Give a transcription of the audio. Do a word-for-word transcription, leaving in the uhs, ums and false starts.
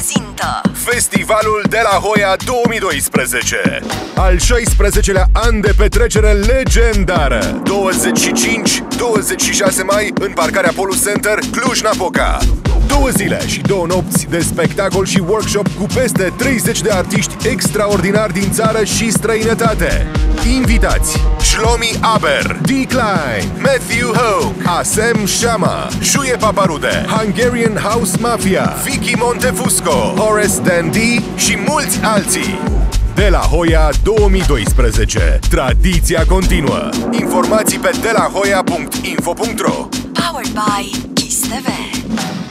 prezintă Festivalul De La Hoya două mii doisprezece, al șaisprezecelea an de petrecere legendară, douăzeci și cinci douăzeci și șase mai în parcarea Polus Center, Cluj-Napoca. Două zile și două nopți de spectacol și workshop cu peste treizeci de artiști extraordinari din țară și străinătate. Invitați: Shlomi Aber, D-Klein, Matthew Hoke, Asem Shama, Juie Paparude, Hungarian House Mafia, Vicky Montefusco, Horace Dandy și mulți alții. De La Hoya două mii doisprezece. Tradiția continuă. Informații pe delahoya punct info punct ro. Powered by Kiss T V.